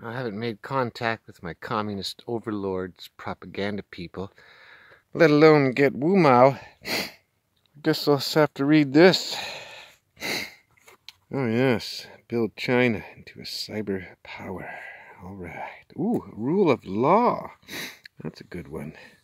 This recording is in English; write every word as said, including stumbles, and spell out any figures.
I haven't made contact with my communist overlords, propaganda people, let alone get Wu-Mao. I guess I'll just have to read this. Oh yes, build China into a cyber power. All right. Ooh, rule of law. That's a good one.